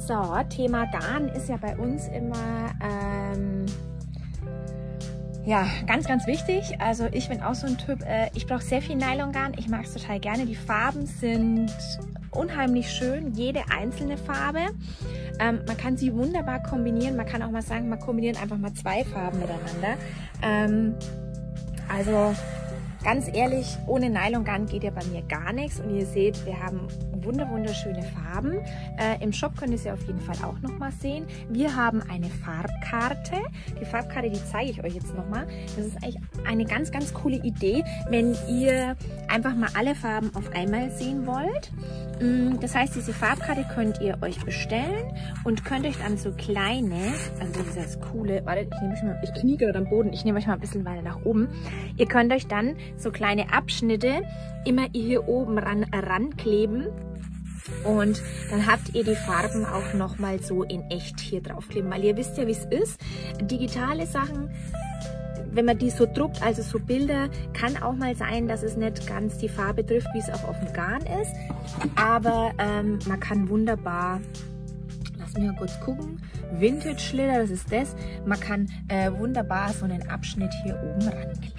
So, Thema Garn ist ja bei uns immer ja, ganz, ganz wichtig. Also ich bin auch so ein Typ, ich brauche sehr viel Nylongarn. Ich mag es total gerne. Die Farben sind unheimlich schön, jede einzelne Farbe. Man kann sie wunderbar kombinieren. Man kann auch mal sagen, man kombiniert einfach mal 2 Farben miteinander. Also ganz ehrlich, ohne Nylongarn geht ja bei mir gar nichts. Und ihr seht, wir haben wunderschöne Farben. Im Shop könnt ihr sie auf jeden Fall auch noch mal sehen. Wir haben eine Farbkarte. Die Farbkarte, die zeige ich euch jetzt noch mal. Das ist eigentlich eine ganz, ganz coole Idee, wenn ihr einfach mal alle Farben auf einmal sehen wollt. Das heißt, diese Farbkarte könnt ihr euch bestellen und könnt euch dann so kleine, also dieses coole, warte, ich knie gerade am Boden, ich nehme euch mal ein bisschen weiter nach oben. Ihr könnt euch dann so kleine Abschnitte immer hier oben rankleben. Und dann habt ihr die Farben auch nochmal so in echt hier draufkleben, weil ihr wisst ja, wie es ist. Digitale Sachen, wenn man die so druckt, also so Bilder, kann auch mal sein, dass es nicht ganz die Farbe trifft, wie es auch auf dem Garn ist. Aber man kann wunderbar, lass mich mal kurz gucken, Vintage Schlitter, das ist das. Man kann wunderbar so einen Abschnitt hier oben rankleben.